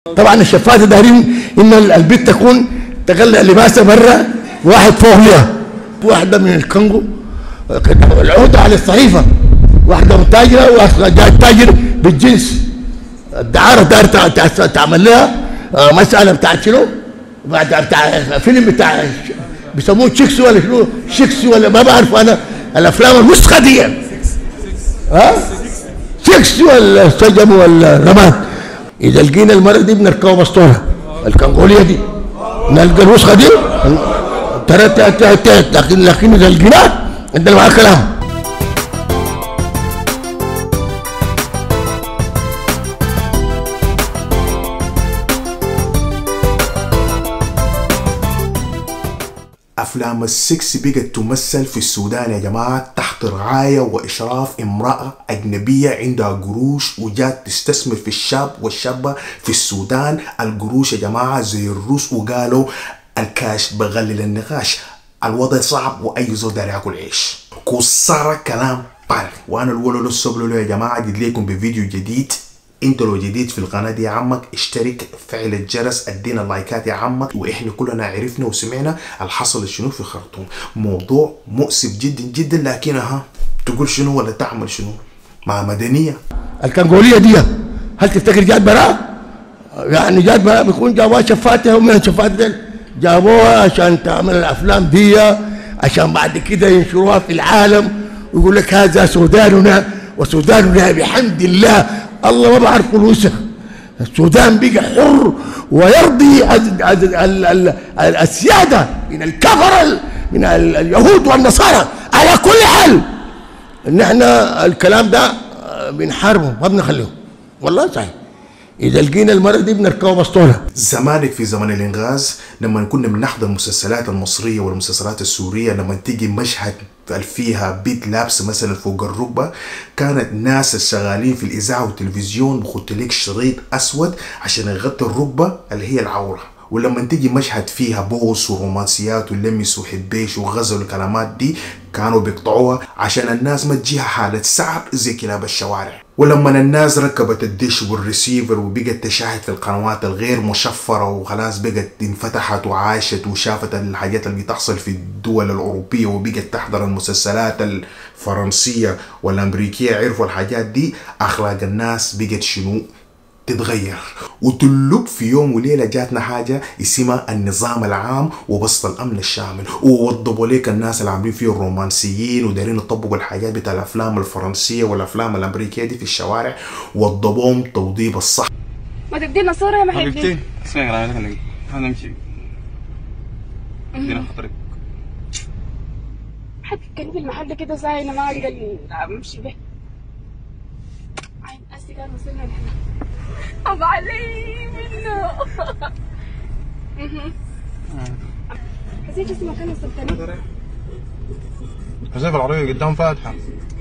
طبعا الشفاته دايرين ان البيت تكون تقلع لباسها برا، واحد فوق لها، واحده من الكونغو العقده على الصحيفه، واحده متاجره وجاي تاجر بالجنس، الدعاره داير تعمل لها مساله بتاعت شنو؟ بتاع فيلم بتاع بيسموه شيكس ولا شنو؟ شيكس ولا ما بعرف انا الافلام الوسخه دي. شيكس ولا سجم ولا رماد. اذا لقينا المرأة دي بنركبها بسطونها الكنغوليه دي، نلقى الوسخه دي ترى لكن اذا لقيناها عندنا معاه كلام. أفلام السكس بقت تمثل في السودان يا جماعة تحت رعاية وإشراف امرأة أجنبية عندها قروش وجات تستثمر في الشاب والشابة في السودان. القروش يا جماعة زي الروس وقالوا الكاش بغلل النقاش، الوضع صعب وأي زول داري ياكل عيش. كسارة كلام فارغ. وأنا الولد الصبلولو يا جماعة جيت لكم بفيديو جديد. انت لو جديد في القناة دي يا عمك اشترك، فعل الجرس، ادينا اللايكات يا عمك. واحنا كلنا عرفنا وسمعنا الحصل شنو في خرطوم، موضوع مؤسف جدا جدا، لكن تقول شنو ولا تعمل شنو مع مدنية. الكنغولية دي هل تفتكر جات براء؟ يعني جات براء بيكون جابوها شفاتها ومن الشفات جابوها عشان تعمل الافلام دي، عشان بعد كده ينشروها في العالم ويقول لك هذا سوداننا وسوداننا بحمد الله. الله ما بعرف فلوسه. السودان بقى حر ويرضي السياده من الكفر من اليهود والنصارى. على كل حال ان احنا الكلام ده بنحاربه ما بنخليه، والله صحيح. اذا لقينا المرأة دي بنركبها بسطونها. زمانك في زمن الانغاز لما كنا بنحضر المسلسلات المصريه والمسلسلات السوريه، لما تيجي مشهد فيها بيت لابس مثلا فوق الركبه، كانت ناس الشغالين في الاذاعه والتلفزيون بخط لك شريط اسود عشان يغطي الركبه اللي هي العوره. ولما تيجي مشهد فيها بوس ورومانسيات ولمس وحبيش وغزل والكلامات دي، كانوا بيقطعوها عشان الناس ما تجيها حالة سعر زي كلاب الشوارع. ولما الناس ركبت الدش والريسيفر وبقت تشاهد في القنوات الغير مشفرة وخلاص بقت انفتحت وعاشت وشافت الحاجات اللي بتحصل في الدول الأوروبية وبقت تحضر المسلسلات الفرنسية والأمريكية، عرفوا الحاجات دي، أخلاق الناس بقت شنو؟ تتغير. وتلب في يوم وليلة جاتنا حاجة اسمها النظام العام وبسط الأمن الشامل، ووضبوا ليك الناس اللي عاملين فيه الرومانسيين ودارين يطبقوا الحاجات بتاع الأفلام الفرنسية والأفلام الأمريكية دي في الشوارع، وضبوهم توضيب الصح. ما تدينا صورة يا محبي؟ اسمعي كلامي خليك هنمشي. ادينا خطرك. حد كان في المحل كده ساعة انا ما اقدر امشي به. عين السيجار وصلنا لهنا. أبو علي منه. حسيت جسمي مكان السلطنة. حسيت العربية قدام فاتحة.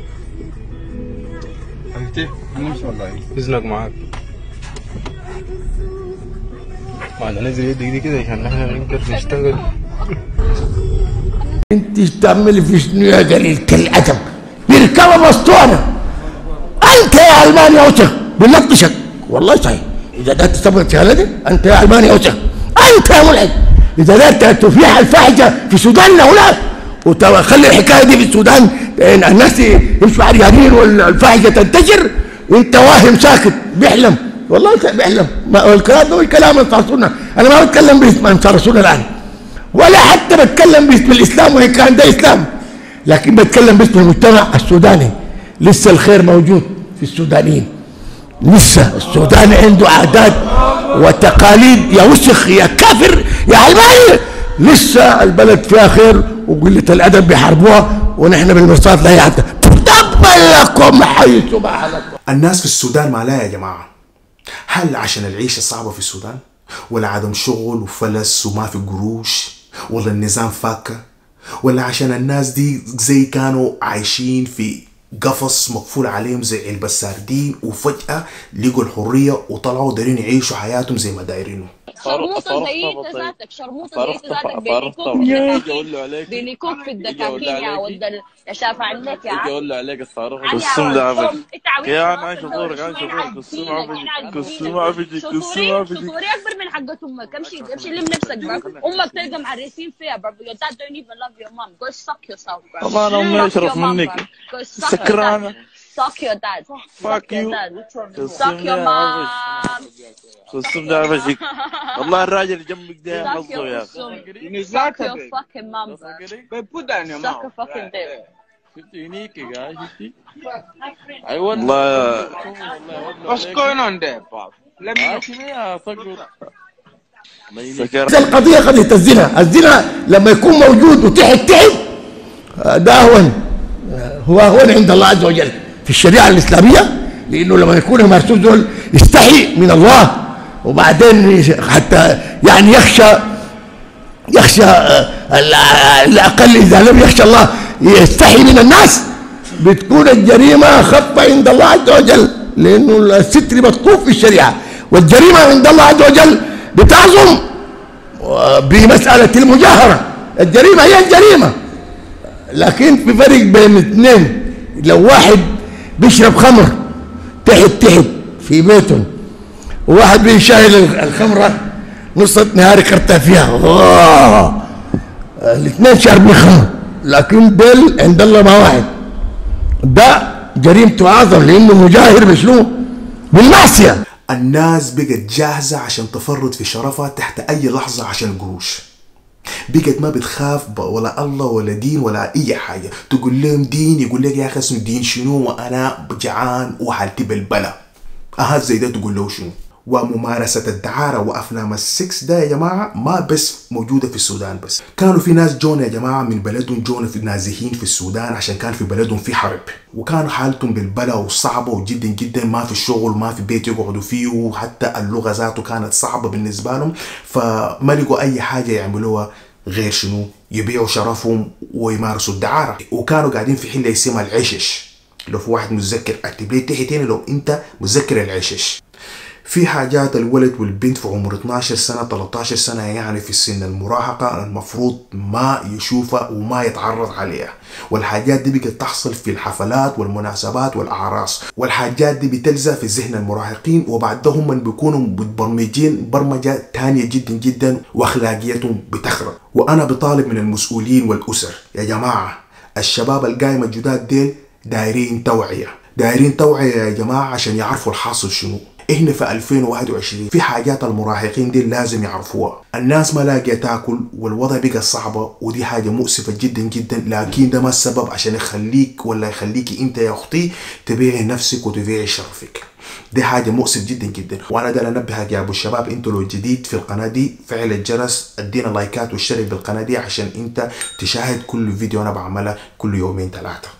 حبيبتي هنمشي والله. إذنك معاك. بعد ننزل يدك دي كده عشان احنا نقدر نشتغل. انت تعملي في شنو يا قليلة الأدب؟ بيركبها بسطونة. أنت يا ألمانيا وسخ بنلطشك، والله صحيح. إذا دارت تثبت شهادتك أنت يا ألمانيا وسخ، أنت يا ملحد. إذا دارت تفيح الفاحشة في سوداننا هنا وتخلي الحكاية دي في السودان الناس يمشوا عريانين والفاحشة تنتشر، أنت واهم ساكت بيحلم، والله بيحلم. الكلام ده كلام أنصار السنة، أنا ما بتكلم باسم أنصار السنة الآن، ولا حتى بتكلم باسم الإسلام وإن كان ده إسلام، لكن بتكلم باسم المجتمع السوداني. لسه الخير موجود في السودانيين، لسه السودان عنده عادات وتقاليد يا وسخ يا كافر يا علماني، لسه البلد فيها خير وقلة الأدب بيحاربوها ونحن بالمرصاد لا يعدى. تبا لكم حيث ما حلكم. الناس في السودان مالها يا جماعة؟ هل عشان العيشة صعبة في السودان؟ ولا عدم شغل وفلس وما في قروش؟ ولا النظام فاكة؟ ولا عشان الناس دي زي كانوا عايشين في قفص مقفول عليهم زي علبة سردين وفجأة لقوا الحرية وطلعوا دايرين يعيشوا حياتهم زي ما دايرينه؟ شرموطه زي انت ذاتك، شرموطه زي انت ذاتك، بينيكوك في الدكاكين يا ولد يا شافع عليك يا عم. اقول له عليك الصاروخ كسم ده عبد يا عم عايش شطورك كسم عبدي شطوري اكبر من حقة امك. امشي لم نفسك بقى. امك تلقى معرسين فيها بقى. Your dad don't even love your mom. Go suck yourself bro. طبعا امي اشرف منك سكرانه. Suck your dad. Fuck you. Suck your mom. كسم ده عبدي والله الراجل جنبك ده حظه يا اخي. Suck your fucking mom bro. Suck a fucking dick. unique guys. I والله What's going on there, Bob? Let me القضية قضية الزنا لما يكون موجود وتحت ده هو أهون عند الله عز وجل في الشريعة الإسلامية، لأنه لما يكون المرسول دول يستحي من الله، وبعدين حتى يعني يخشى الأقل إذا لم يخشى الله يستحي من الناس، بتكون الجريمة أخف عند الله عز وجل، لأنه الستر مطلوب في الشريعة، والجريمة عند الله عز وجل بتعظم بمسألة المجاهرة. الجريمة هي الجريمة، لكن في فرق بين اثنين. لو واحد بيشرب خمر تحت في بيته، وواحد بيشايل الخمرة نص نهار كرتها فيها، الاثنين شاربين خمر، لكن دل عند الله ما واحد. ده جريمته اعظم لانه مجاهر بشنو؟ بالمعصيه. الناس بقت جاهزه عشان تفرط في شرفها تحت اي لحظه عشان القروش. بقت ما بتخاف ولا الله ولا دين ولا اي حاجه. تقول لهم دين، يقول لك يا اخي اسمه دين شنو وانا جعان وحالتي بالبلا. زي ده تقول له شنو؟ وممارسة الدعارة وأفلام السكس ده يا جماعة ما بس موجودة في السودان بس. كانوا في ناس جونا يا جماعة من بلدهم، جونا في نازحين في السودان عشان كان في بلدهم في حرب، وكان حالتهم بالبلا وصعبة وجدا جدا، ما في شغل ما في بيت يقعدوا فيه، وحتى اللغة ذاته كانت صعبة بالنسبة لهم، فما لقوا أي حاجة يعملوها غير شنو؟ يبيعوا شرفهم ويمارسوا الدعارة. وكانوا قاعدين في حلة اسمها العشش. لو في واحد متذكر اكتب لي تحت هنا لو انت متذكر العشش. في حاجات الولد والبنت في عمر 12 سنة 13 سنة يعني في السن المراهقة المفروض ما يشوفها وما يتعرض عليها، والحاجات دي بقت تحصل في الحفلات والمناسبات والأعراس، والحاجات دي بتلزق في ذهن المراهقين، وبعدهم من بيكونوا متبرمجين برمجة تانية جدا جدا واخلاقيتهم بتخرب. وانا بطالب من المسؤولين والأسر يا جماعة، الشباب القايمة الجداد ديل دايرين توعية يا جماعة عشان يعرفوا الحاصل شنو. احنا في 2021 في حاجات المراهقين دي لازم يعرفوها. الناس ما لاقيه تاكل والوضع بقى صعبه، ودي حاجه مؤسفه جدا جدا، لكن ده ما السبب عشان يخليك ولا يخليكي انت يا اختي تبيعي نفسك وتبيعي شرفك. دي حاجه مؤسف جدا جدا. وانا ده انبهك يا ابو الشباب، انتوا لو جديد في القناه دي فعل الجرس، ادينا لايكات واشترك بالقناه دي عشان انت تشاهد كل فيديو انا بعملها كل يومين 3.